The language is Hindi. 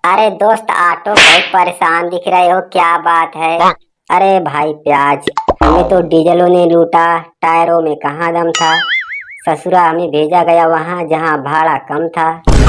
अरे दोस्त ऑटो बहुत परेशान दिख रहे हो, क्या बात है? अरे भाई प्याज, हमें तो डीजलों ने लूटा, टायरों में कहाँ दम था। ससुरा हमें भेजा गया वहाँ जहाँ भाड़ा कम था।